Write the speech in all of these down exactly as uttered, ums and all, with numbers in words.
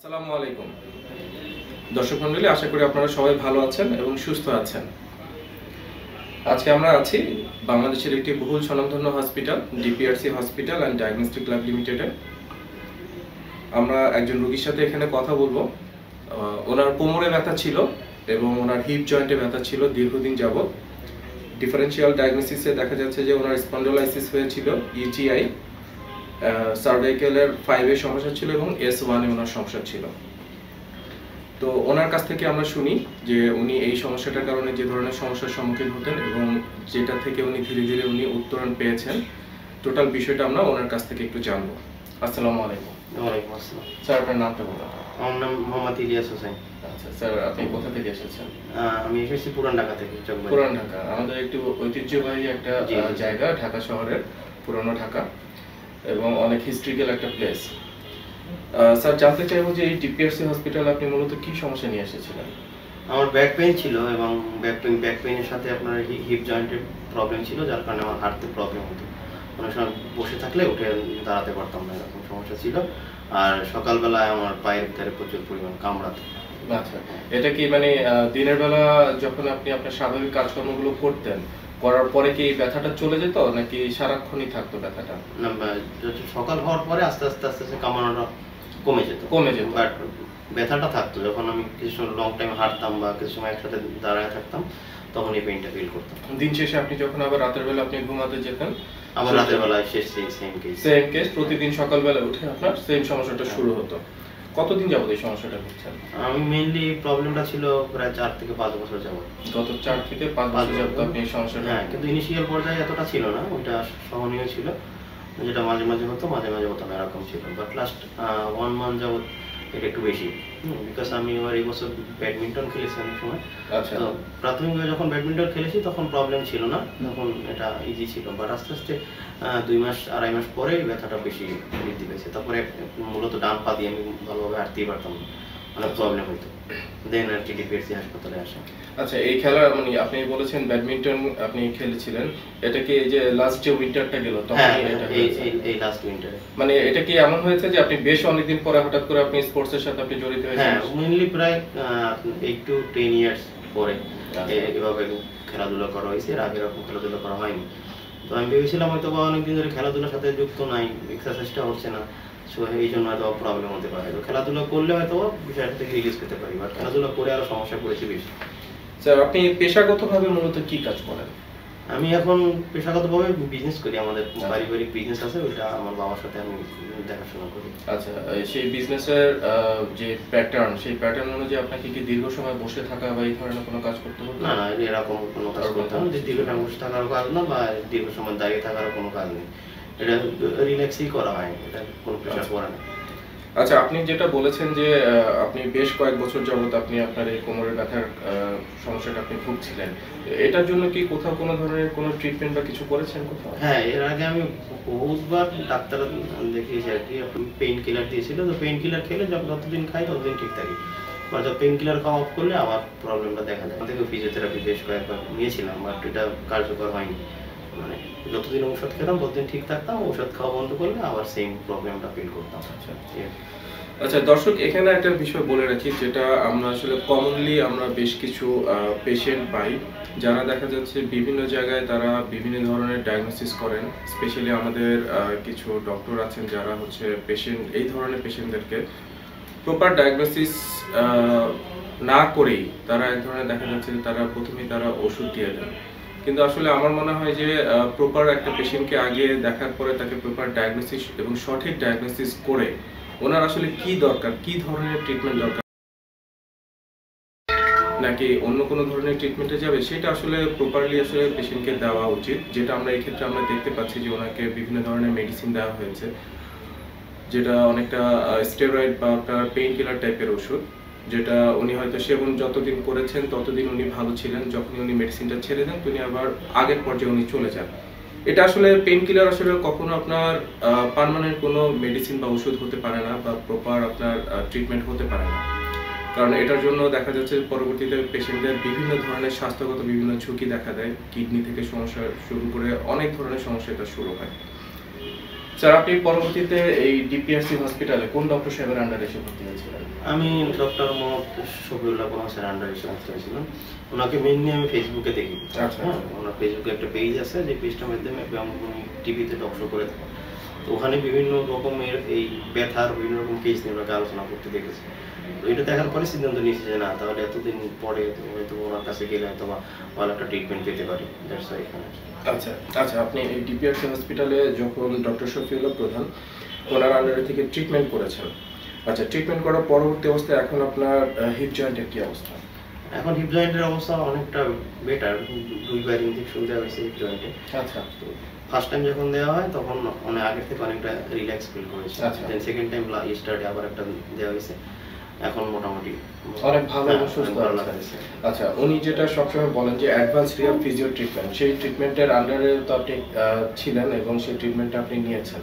আসসালামু আলাইকুম দর্শক মণ্ডলী, আশা করি আপনারা সবাই ভালো আছেন এবং সুস্থ আছেন। আজকে আমরা আছি বাংলাদেশের একটি বহুল স্বনামধন্য hospital DPRC hospital and diagnostic lab লিমিটেডে। আমরা একজন রোগীর সাথে এখানে কথা বলবো। ওনার কোমরে ব্যথা ছিল এবং ওনার হিপ জয়েন্টে ব্যথা ছিল দীর্ঘদিন যাবত। ডিফারেন্সিয়াল ডায়াগনোসিসে দেখা যাচ্ছে যে ওনার স্পন্ডোলাইসিস হয়েছিল, ইজিআই, সার্ভাইকেলের ফাইভের সমস্যা ছিল এবং এস ওয়ানে ওনার সমস্যা ছিল। তো ওনার কাছ থেকে আমরা শুনি যে উনি এই সমস্যাটার কারণে যে ধরনের সমস্যার সম্মুখীন হতেন এবং যেটা থেকে উনি ধীরে ধীরে উনি উত্তরণ পেয়েছেন, টোটাল বিষয়টা আমরা ওনার কাছ থেকে একটু জানবো। আসসালামু আলাইকুম। ওয়ালাইকুম আসসালাম। স্যার, আপনার নামটা বলুন। আমার নাম মোহাম্মদ ইলিয়াস হোসেন। আচ্ছা স্যার, আপনি কোথা থেকে এসেছেন? আমি এসেছি পুরান ঢাকা থেকে। পুরান ঢাকা আমাদের একটু ঐতিহ্যবাহী একটা জায়গা, ঢাকা শহরের পুরনো ঢাকা এবং অনেক হিস্ট্রিক্যাল একটা প্লেস। স্যার, জানতে চাইবো যে এই ডিপিআরসি হসপিটালে আপনি মূলত কি সমস্যা নিয়ে এসেছিলেন? আমার ব্যাক পেইন ছিল এবং ব্যাক পেইন ব্যাক পেইনের সাথে আপনার হিপ জয়েন্টের প্রবলেম ছিল, যার কারণে আমার হাঁটতে প্রবলেম হতো। অনেক সময় বসে থাকলে উঠে দাঁড়াতে পারতাম না, এরকম সমস্যা ছিল। আর সকালবেলায় আমার পায়ের ভিতরে প্রচুর পরিমাণ কামড়াতো। আচ্ছা, এটা কি মানে দিনের বেলা যখন আপনি আপনার স্বাভাবিক কাজকর্মগুলো করতেন, করার পরে কি ব্যথাটা চলে যেত নাকি সারাক্ষণই থাকতো ব্যথাটা? না, সকাল হওয়ার পরে আস্তে আস্তে আস্তে আস্তে কামড়ানোটা কমে যেত কমে যেত বাট ব্যথাটা থাকতো। যখন আমি কিছু সময় লং টাইম হাঁটতাম বা কিছু সময় একসাথে দাঁড়ায় থাকতাম, তখন এই পেইনটা ফিল করতাম। দিন শেষে আপনি যখন আবার রাতের বেলা আপনি ঘুমাতে যেতেন, আমার রাতের বেলায় শেষ সেম কেস সেম কেস প্রতিদিন সকালবেলা উঠে আপনার সেম সমস্যাটা শুরু হতো। কতদিন যাবত এই সমস্যাটা হচ্ছে? আমি মেইনলি প্রবলেমটা ছিল প্রায় চার থেকে পাঁচ বছর যাবত। গত চার থেকে পাঁচ বছর যাবত আপনি এই সমস্যাটা? হ্যাঁ, কিন্তু ইনিশিয়াল পর্যায়ে এতটা ছিল না, ওটা সহনীয় ছিল, যেটা মাঝে মাঝে হতো মাঝে মাঝে হতো না, এরকম ছিল। বাট লাস্ট ওয়ান মান্থ যাবত এটা একটু বেশি, বিকজ আমি এবার এই বছর ব্যাডমিন্টন খেলেছি অনেক সময়। আচ্ছা। তো প্রাথমিকভাবে যখন ব্যাডমিন্টন খেলেছি তখন প্রবলেম ছিল না, তখন এটা ইজি ছিল। বাট আস্তে আস্তে দুই মাস আড়াই মাস পরে ব্যথাটা বেশি বৃদ্ধি পেয়েছে। তারপরে মূলত ডান পা দিয়ে আমি ভালোভাবে হাঁটতেই পারতাম না, অনেক প্রবলেম হতো। দেন আর কি ডিপিআরসি হাসপাতালে আসা। আচ্ছা, এই খেলা মানে আপনি বলেছেন ব্যাডমিন্টন আপনি খেলেছিলেন, এটা কি এই যে লাস্ট যে উইন্টারটা গেল তখন এটা এই এই লাস্ট উইন্টারে? মানে এটা কি এমন হয়েছে যে আপনি বেশ অনেকদিন পরে হঠাৎ করে আপনি স্পোর্টসের সাথে আপনি জড়িত হয়েছেন? হ্যাঁ, মেইনলি প্রায় এইট টু টেন ইয়ার্স পরে এভাবে খেলাধুলা করা হয়েছে, এর আগে এরকম খেলাধুলা করা হয়নি। তো আমি ভেবেছিলাম হয়তো বা অনেকদিন ধরে খেলাধুলার সাথে যুক্ত নাই, এক্সারসাইজটা হচ্ছে না, সো এই জন্য হয়তো প্রবলেম হতে পারে। তো খেলাধুলা করলে হয়তো বিষয়টা থেকে রিলিজ পেতে পারি, বাট খেলাধুলা করে আরো সমস্যা পড়েছে বেশি। স্যার, আপনি পেশাগতভাবে মূলত কি কাজ করেন? আমি এখন পেশাগতভাবে বিজনেস করি, আমাদের পারিবারিক বিজনেস আছে, ওইটা আমার বাবার সাথে আমি দেখাশোনা করি। আচ্ছা, সেই বিজনেসের যে প্যাটার্ন, সেই প্যাটার্ন অনুযায়ী আপনাকে কি দীর্ঘ সময় বসে থাকা বা এই ধরনের কোনো কাজ করতে হতো? না না, এরকম কোনো কাজ করতাম না, যে দীর্ঘ সময় বসে থাকারও কাজ না বা দীর্ঘ সময় দাঁড়িয়ে থাকারও কোনো কাজ নেই। এটা রিল্যাক্সই করা হয়, এটা কোনো প্রেশার পড়ে না। আচ্ছা, আপনি যেটা বলেছেন যে আপনি বেশ কয়েক বছর যাবত আপনি আপনার এই কোমরের ব্যথার সমস্যাটা আপনি ভুগছিলেন, এটার জন্য কি কোথাও কোনো ধরনের কোনো ট্রিটমেন্ট বা কিছু করেছেন কোথাও? হ্যাঁ, এর আগে আমি বহুবার ডাক্তার দেখিয়েছি আর কি, পেইন কিলার দিয়েছিল। তো পেইন কিলার খেলে যতদিন খাই ততদিন ঠিক থাকে, বা যখন পেইন কিলার খাওয়া অফ করলে আবার প্রবলেমটা দেখা যায়। আমাদেরকে ফিজিওথেরাপি বেশ কয়েকবার নিয়েছিলাম, বাট এটা কার্যকর হয়নি। মানে যতদিন ঔষধ খেতাম ততদিন ঠিক থাকতাম, ঔষধ খাওয়া বন্ধ করলে আবার সেম প্রবলেমটা ফিল করতাম। আচ্ছা আচ্ছা দর্শক, এখানে একটা বিষয় বলে রাখি, যেটা আমরা আসলে কমনলি আমরা বেশ কিছু পেশেন্ট পাই যারা দেখা যাচ্ছে বিভিন্ন জায়গায় তারা বিভিন্ন ধরনের ডায়াগনোসিস করেন। স্পেশালি আমাদের কিছু ডক্টর আছেন যারা হচ্ছে পেশেন্ট এই ধরনের পেশেন্টদেরকে প্রপার ডায়াগনোসিস না করেই তারা এক ধরনের দেখা যাচ্ছে যে তারা প্রথমেই তারা ওষুধ দিয়ে দেন। কিন্তু আসলে আমার মনে হয় যে প্রপার একটা পেশেন্টকে আগে দেখার পরে তাকে প্রপার ডায়াগনোসিস এবং সঠিক ডায়াগনোসিস করে ওনার আসলে কি দরকার, কি ধরনের ট্রিটমেন্ট দরকার, নাকি অন্য কোনো ধরনের ট্রিটমেন্টে যাবে, সেটা আসলে প্রপারলি আসলে পেশেন্টকে দেওয়া উচিত। যেটা আমরা এই ক্ষেত্রে আমরা দেখতে পাচ্ছি যে ওনাকে বিভিন্ন ধরনের মেডিসিন দেওয়া হয়েছে, যেটা অনেকটা স্টেরয়েড বা আপনার পেইন কিলার টাইপের ওষুধ, যেটা উনি হয়তো সেবন যতদিন করেছেন ততদিন উনি ভালো ছিলেন, যখনই উনি মেডিসিনটা ছেড়ে দেন তিনি আবার আগের পর্যায়ে উনি চলে যান। এটা আসলে পেইন কিলার আসলে কখনো আপনার পার্মানেন্ট কোনো মেডিসিন বা ওষুধ হতে পারে না বা প্রপার আপনার ট্রিটমেন্ট হতে পারে না, কারণ এটার জন্য দেখা যাচ্ছে পরবর্তীতে পেশেন্টদের বিভিন্ন ধরনের স্বাস্থ্যগত বিভিন্ন ঝুঁকি দেখা দেয়, কিডনি থেকে সমস্যা শুরু করে অনেক ধরনের সমস্যা এটা শুরু হয়। স্যার আপনি পরবর্তীতে এই ডিপিআরসি হসপিটালে কোন ডক্টর সাহেবের আন্ডারে এসে ভর্তি হয়েছিলেন? আমি ডক্টর মোহাম্মদ শফিউল্লাহ স্যার আন্ডারে এসে ভর্তি হয়েছিলাম। ওনাকে মেইনলি আমি ফেসবুকে দেখি। আচ্ছা, হ্যাঁ, ওনার ফেসবুকে একটা পেজ আছে, যে পেজটার মাধ্যমে উনি টিভিতে টক শো করে থাকেন। তো ওখানে বিভিন্ন রকমের এই ব্যথার বিভিন্ন রকম কেস নিয়ে ওনাকে আলোচনা করতে দেখেছি। তো এটা দেখার পরে সিদ্ধান্ত নিয়েছি যে না, তাহলে এতদিন পরে হয়তো ওনার কাছে গেলে হয়তো বা ভালো একটা ট্রিটমেন্ট পেতে পারি। দ্যাটস ওয়াই এখানে। আচ্ছা আচ্ছা আপনি এই ডিপিআরসি হসপিটালে যখন ডক্টর শফিউল্লাহ প্রধান ওনার আন্ডারে থেকে ট্রিটমেন্ট করেছেন, আচ্ছা ট্রিটমেন্ট করার পরবর্তী অবস্থায় এখন আপনার হিপ জয়েন্টের কি অবস্থা? এখন হিপ জয়েন্টের অবস্থা অনেকটা বেটার। দুইবার ইনজেকশন দেওয়া হয়েছে হিপ জয়েন্টে। আচ্ছা, তো ফার্স্ট টাইম যখন দেওয়া হয় তখন অনেক আগের থেকে অনেকটা রিল্যাক্স ফিল করেছি। আচ্ছা, দেন সেকেন্ড টাইম ইস্টারডে আবার একটা দেওয়া হয়েছে, এখন মোটামুটি অনেক ভালো এবং সুস্থ লাগছে। আচ্ছা, উনি যেটা সবসময় বলেন যে অ্যাডভান্স রিহাব ফিজিও ট্রিটমেন্ট, সেই ট্রিটমেন্টের আন্ডারে তো আপনি ছিলেন এবং সেই ট্রিটমেন্টটা আপনি নিয়েছেন।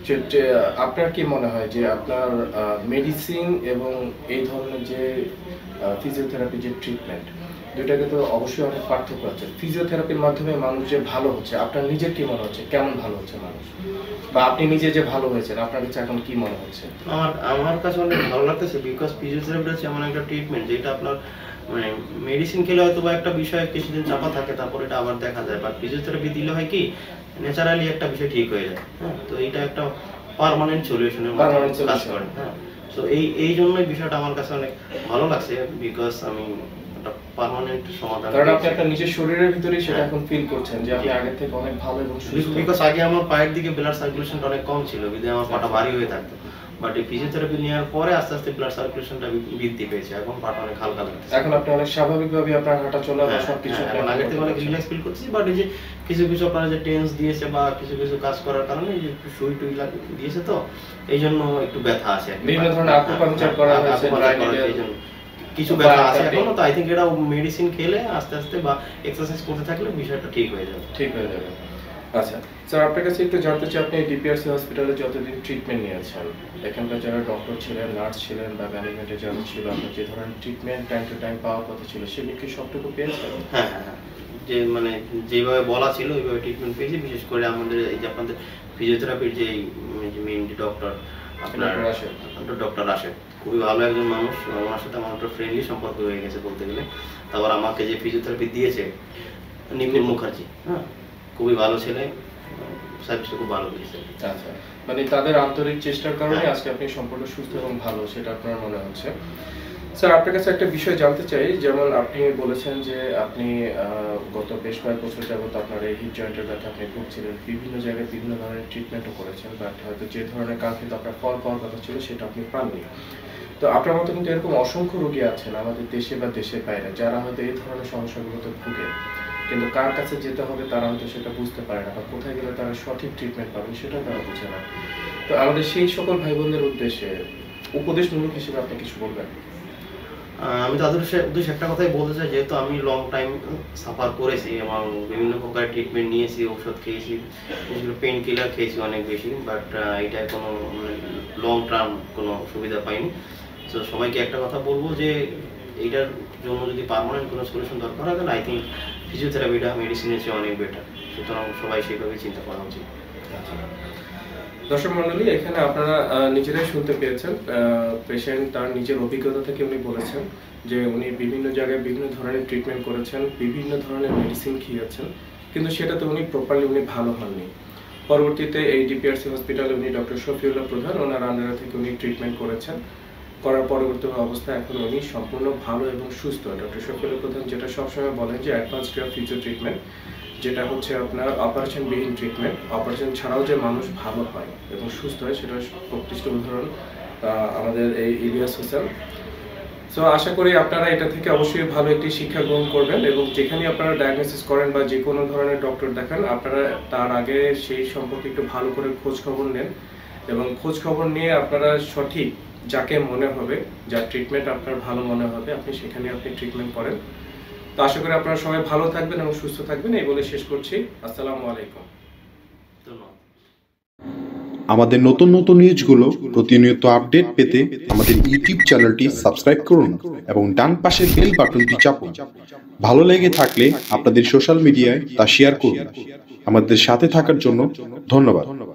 আপনার কি মনে হয় যে আপনার মেডিসিন এবং এই ধরনের যে ফিজিওথেরাপি যে ট্রিটমেন্ট, দুইটাকে তো অবশ্যই অনেক পার্থক্য আছে। ফিজিওথেরাপির মাধ্যমে মানুষ যে ভালো হচ্ছে, আপনার নিজের কি মনে হচ্ছে, কেমন ভালো হচ্ছে মানুষ, বা আপনি নিজে যে ভালো হয়েছেন আপনার কাছে এখন কি মনে হচ্ছে? আমার আমার কাছে অনেক ভালো লাগতেছে, বিকজ ফিজিওথেরাপি হচ্ছে এমন একটা ট্রিটমেন্ট যেটা আপনার মানে মেডিসিন খেলে হয়তো বা একটা বিষয় কিছুদিন চাপা থাকে, তারপর এটা আবার দেখা যায়। বাট ফিজিওথেরাপি দিলে হয় কি, ন্যাচারালি একটা বিষয় ঠিক হয়ে যায়। হ্যাঁ, তো এইটা একটা পার্মানেন্ট সলিউশনের মতো কাজ করে। হ্যাঁ, তো এই এই জন্যই বিষয়টা আমার কাছে অনেক ভালো লাগছে, বিকজ আমি একটা পার্মানেন্ট সমাধান, কারণ আপনি একটা নিজের শরীরের ভিতরেই সেটা এখন ফিল করছেন যে আপনি আগের থেকে অনেক ভালো এবং সুস্থ। বিকজ আগে আমার পায়ের দিকে ব্লাড সার্কুলেশনটা অনেক কম ছিল, বিধায় আমার পাটা ভারী হয়ে থাকতো। বাট এই ফিজিওথেরাপি নেওয়ার পরে আস্তে আস্তে ব্লাড সার্কুলেশনটা বৃদ্ধি পেয়েছে, এখন পাটা অনেক হালকা লাগছে। এখন আপনি অনেক স্বাভাবিকভাবে আপনার হাঁটা চলা বা সবকিছু এখন আগের থেকে অনেক রিল্যাক্স ফিল করছি। বাট এই যে কিছু কিছু আপনারা যে টেন্স দিয়েছে বা কিছু কিছু কাজ করার কারণে এই যে সুই টুই দিয়েছে, তো এই জন্য একটু ব্যথা আছে। বিভিন্ন ধরনের আকুপাংচার করা হয়েছে, এই জন্য কিছু ব্যথা আছে এখনো। তো আই থিঙ্ক এটা মেডিসিন খেলে আস্তে আস্তে বা এক্সারসাইজ করতে থাকলে বিষয়টা ঠিক হয়ে যাবে। ঠিক হয়ে যাবে। আচ্ছা স্যার, আপনার কাছে একটু জানতে চাই, আপনি ডিপিআরসি হসপিটালে যতদিন ট্রিটমেন্ট নিয়েছেন, এখানকার যারা ডক্টর ছিলেন, নার্স ছিলেন বা ম্যানেজমেন্টে যারা ছিল, আপনার যে ধরনের ট্রিটমেন্ট টাইম টু টাইম পাওয়ার কথা ছিল, সেগুলো কি সবটুকু পেয়েছেন? হ্যাঁ হ্যাঁ হ্যাঁ, যে মানে যেভাবে বলা ছিল ওইভাবে ট্রিটমেন্ট পেয়েছি। বিশেষ করে আমাদের এই যে আপনাদের ফিজিওথেরাপির যে মেইন ডক্টর আপনার ডক্টর রাশেদ, খুবই ভালো একজন মানুষ। ওনার সাথে আমার একটা ফ্রেন্ডলি সম্পর্ক হয়ে গেছে বলতে গেলে। তারপর আমাকে যে ফিজিওথেরাপি দিয়েছে নিপুল মুখার্জি, হ্যাঁ, খুবই ভালো ছেলে, সার্ভিসটা খুব ভালো দিয়েছে। আচ্ছা, মানে তাদের আন্তরিক চেষ্টার কারণে আজকে আপনি সম্পূর্ণ সুস্থ এবং ভালো, সেটা আপনার মনে হচ্ছে। স্যার, আপনার কাছে একটা বিষয় জানতে চাই, যেমন আপনি বলেছেন যে আপনি গত বেশ কয়েক বছর যাবত আপনার এই হিপ জয়েন্টের ব্যথা আপনি ভুগছিলেন, বিভিন্ন জায়গায় বিভিন্ন ধরনের ট্রিটমেন্টও করেছেন, বাট হয়তো যে ধরনের কাঙ্ক্ষিত আপনার ফল পাওয়ার কথা ছিল সেটা আপনি পাননি। তো আপনার মতো কিন্তু এরকম অসংখ্য রোগী আছেন আমাদের দেশে বা দেশের বাইরে, যারা হয়তো এই ধরনের সমস্যাগুলোতে ভুগে, কিন্তু কার কাছে যেতে হবে তারা হয়তো সেটা বুঝতে পারে না, বা কোথায় গেলে তারা সঠিক ট্রিটমেন্ট পাবেন সেটা তারা বুঝে না। তো আমাদের সেই সকল ভাই বোনদের উদ্দেশ্যে উপদেশমূলক হিসেবে আপনি কিছু বলবেন? আমি তাদের উদ্দেশ্যে একটা কথাই বলতে চাই, যেহেতু আমি লং টাইম সাফার করেছি এবং বিভিন্ন প্রকার ট্রিটমেন্ট নিয়েছি, ঔষধ খেয়েছি, পেইন কিলার খেয়েছি অনেক বেশি, বাট এটা কোনো লং টার্ম কোনো সুবিধা পাইনি। তো সবাইকে একটা কথা বলবো যে এইটার জন্য যদি পার্মানেন্ট কোনো সলিউশন দরকার হয়, তাহলে আই থিঙ্ক ফিজিওথেরাপিটা মেডিসিনের চেয়ে অনেক বেটার। সুতরাং সবাই সেইভাবে চিন্তা করা উচিত। দর্শক মণ্ডলী, এখানে আপনারা নিজেরাই শুনতে পেয়েছেন, পেশেন্ট তার নিজের অভিজ্ঞতা থেকে উনি বলেছেন যে উনি বিভিন্ন জায়গায় বিভিন্ন ধরনের ট্রিটমেন্ট করেছেন, বিভিন্ন ধরনের মেডিসিন খেয়েছেন, কিন্তু সেটাতে উনি প্রপারলি উনি ভালো হননি। পরবর্তীতে এই ডিপিআরসি হসপিটালে উনি ডক্টর শফিউল্লাহ প্রধান, ওনার আন্ডারে থেকে উনি ট্রিটমেন্ট করেছেন, করার পরবর্তী অবস্থায় এখন উনি সম্পূর্ণ ভালো এবং সুস্থ। ডক্টর শফিউল্লাহ প্রধান যেটা সবসময় বলেন যে অ্যাডভান্স ফিজিও ট্রিটমেন্ট, যেটা হচ্ছে আপনার অপারেশন বিহীন ট্রিটমেন্ট, অপারেশন ছাড়াও যে মানুষ ভালো হয় এবং সুস্থ হয়, সেটা প্রতিষ্ঠিত উদাহরণ আমাদের এই ইলিয়াস হোসেন। সো আশা করি আপনারা এটা থেকে অবশ্যই ভালো একটি শিক্ষা গ্রহণ করবেন, এবং যেখানে আপনারা ডায়াগনোসিস করেন বা যে কোনো ধরনের ডক্টর দেখান, আপনারা তার আগে সেই সম্পর্কে একটু ভালো করে খোঁজ খবর নেন, এবং খোঁজ খবর নিয়ে আপনারা সঠিক যাকে মনে হবে, যার ট্রিটমেন্ট আপনার ভালো মনে হবে, আপনি সেখানে আপনি ট্রিটমেন্ট করেন। তো আশা করি আপনারা সবাই ভালো থাকবেন এবং সুস্থ থাকবেন, এই বলে শেষ করছি। আসসালামু আলাইকুম। আমাদের নতুন নতুন নিউজগুলো প্রতিনিয়ত আপডেট পেতে আমাদের ইউটিউব চ্যানেলটি সাবস্ক্রাইব করুন এবং ডান পাশের বেল বাটনটি চাপুন। ভালো লেগে থাকলে আপনাদের সোশ্যাল মিডিয়ায় তা শেয়ার করুন। আমাদের সাথে থাকার জন্য ধন্যবাদ।